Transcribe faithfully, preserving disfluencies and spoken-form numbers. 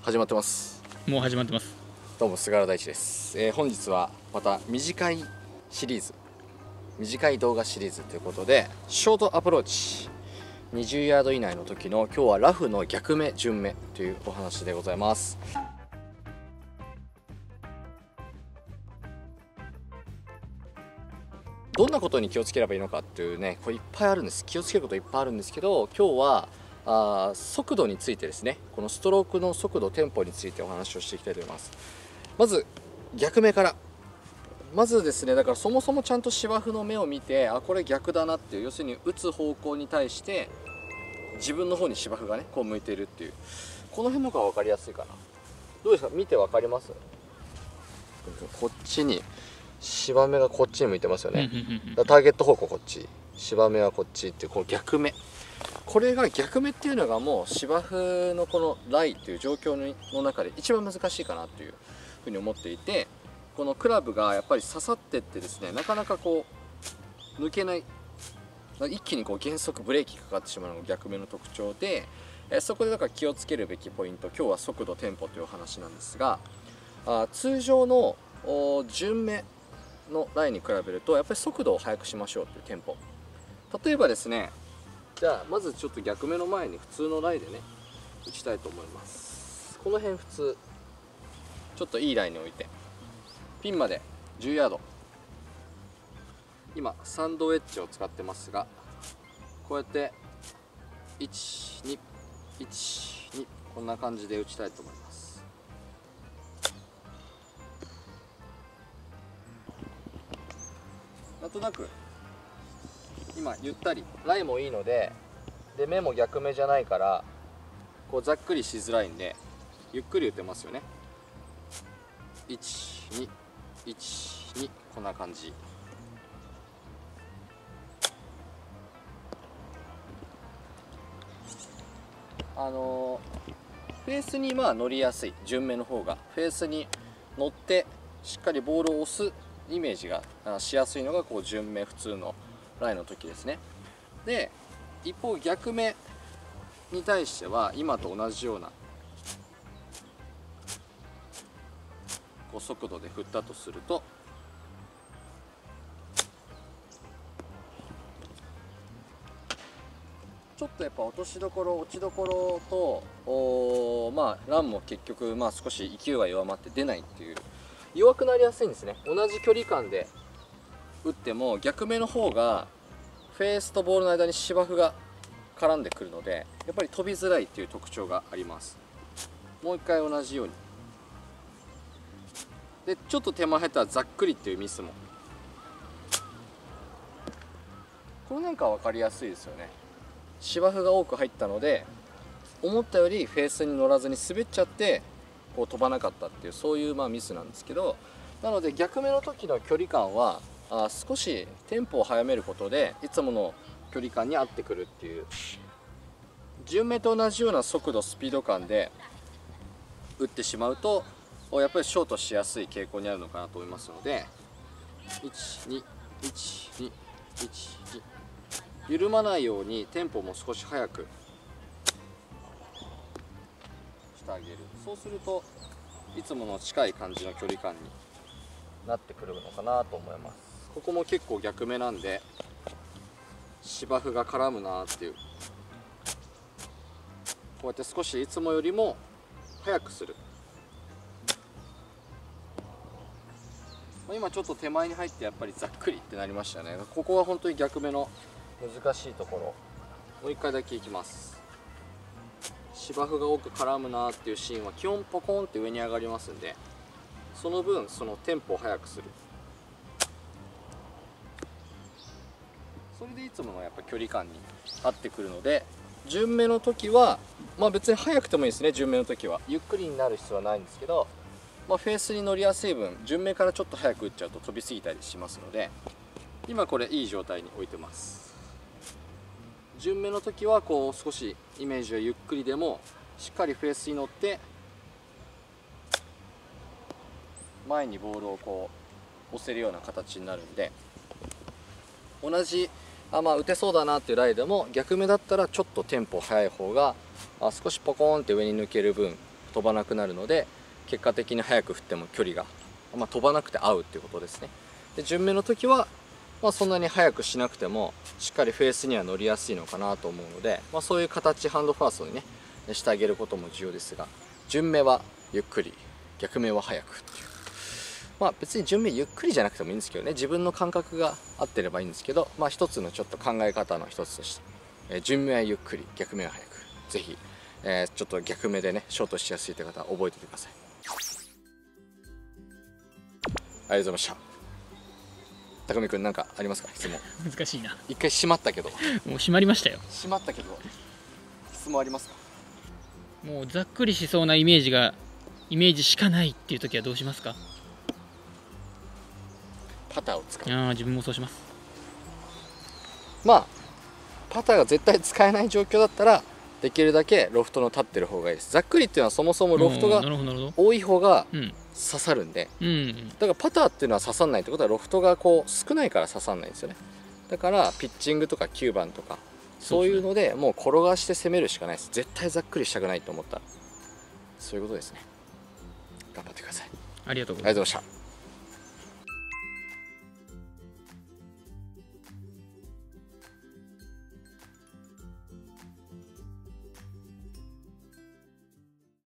始まってます。 もう始まってます。 どうも菅原大地です、えー、本日はまた短いシリーズ短い動画シリーズということで、ショートアプローチにじゅうヤード以内の時の今日はラフの逆目順目というお話でございます。どんなことに気をつければいいのかっていうね、これいっぱいあるんです。気をつけることいっぱいあるんですけど、今日はあ速度についてですね、このストロークの速度テンポについてお話をしていきたいと思います。まず逆目から。まずですね、だからそもそもちゃんと芝生の目を見て、あこれ逆だなっていう、要するに打つ方向に対して自分の方に芝生がねこう向いているっていう、この辺の方が分かりやすいかな。どうですか、見て分かります？こっちに芝目がこっちに向いてますよね。ターゲット方向こっち、芝目はこっちっていう、この逆目、これが逆目っていうのがもう芝生のこのライっていう状況の中で一番難しいかなというふうに思っていて、このクラブがやっぱり刺さってってですね、なかなかこう抜けない、一気にこう減速ブレーキかかってしまうのが逆目の特徴で、えそこでだから気をつけるべきポイント、今日は速度テンポというお話なんですが、あ通常の順目のラインに比べるとやっぱり速度を速くしましょうというテンポ。例えばですね、じゃあまずちょっと逆目の前に普通のライでね打ちたいと思います。この辺普通ちょっといいラインに置いて、ピンまでじゅうヤード、今サンドウェッジを使ってますが、こうやっていちにいちにこんな感じで打ちたいと思います。なんとなく今ゆったり、ライもいいので、で目も逆目じゃないからこうざっくりしづらいんでゆっくり打てますよね。いちにいちにこんな感じ。あのフェースにまあ乗りやすい順目の方が、フェースに乗ってしっかりボールを押すイメージがしやすいのがこう順目普通のラインの時ですね。で一方逆目に対しては今と同じようなこう速度で振ったとすると、ちょっとやっぱ落としどころ落ちどころとおまあランも結局まあ少し勢いが弱まって出ないっていう、弱くなりやすいんですね。同じ距離感で打っても逆目の方がフェースとボールの間に芝生が絡んでくるので、やっぱり飛びづらいっていう特徴があります。もう一回同じようにで、ちょっと手前入ったらざっくりっていうミスも、これなんか分かりやすいですよね。芝生が多く入ったので思ったよりフェースに乗らずに滑っちゃってこう飛ばなかったっていう、そういうまあミスなんですけど、なので逆目の時の距離感はあ少しテンポを速めることでいつもの距離感に合ってくるっていう、順目と同じような速度スピード感で打ってしまうとやっぱりショートしやすい傾向にあるのかなと思いますので、いちにいちにいちに緩まないようにテンポも少し速くしてあげる。そうするといつもの近い感じの距離感になってくるのかなと思います。ここも結構逆目なんで芝生が絡むなっていう、こうやって少しいつもよりも速くする。今ちょっと手前に入ってやっぱりざっくりってなりましたね。ここは本当に逆目の難しいところ。もう一回だけいきます。芝生が多く絡むなっていうシーンは基本ポコンって上に上がりますんで、その分そのテンポを速くする。それでいつものやっぱ距離感に合ってくるので、順目の時はまあ別に速くてもいいですね。順目の時はゆっくりになる必要はないんですけど、まあ、フェースに乗りやすい分順目からちょっと速く打っちゃうと飛びすぎたりしますので、今これいい状態に置いてます。順目の時はこう少しイメージはゆっくりでもしっかりフェースに乗って前にボールをこう押せるような形になるんで、同じあまあ打てそうだなっていうライでも逆目だったらちょっとテンポ速い方があ少しポコーンって上に抜ける分飛ばなくなるので、結果的に速く振っても距離が、まあ、飛ばなくて合うっていうことですね。で順目の時は、まあ、そんなに速くしなくてもしっかりフェースには乗りやすいのかなと思うので、まあ、そういう形ハンドファーストにねしてあげることも重要ですが、順目はゆっくり、逆目は速くっていう、まあ別に順目ゆっくりじゃなくてもいいんですけどね、自分の感覚が合ってればいいんですけど、まあ一つのちょっと考え方の一つとして、えー、順目はゆっくり、逆目は速く、ぜひ、えー、ちょっと逆目でねショートしやすいという方は覚えておいてください。ありがとうございました。高見くん、何かありますか、質問。 難しいな。 一回閉まったけど。 もう閉まりましたよ。 閉まったけど質問ありますか。 もうざっくりしそうなイメージがイメージしかないっていう時はどうしますか。 パターを使う。 ああ、自分もそうします。 まあパターが絶対使えない状況だったらできるだけロフトの立ってる方がいいです。ざっくりっていうのはそもそもロフトが多い方が刺さるんで、 うんうん、 だからパターっていうのは刺さんないってことはロフトがこう少ないから刺さんないんですよね。だからピッチングとかきゅうばんとかそういうのでもう転がして攻めるしかないです。絶対ざっくりしたくないと思ったらそういうことですね。頑張ってください。 ありがとうございました。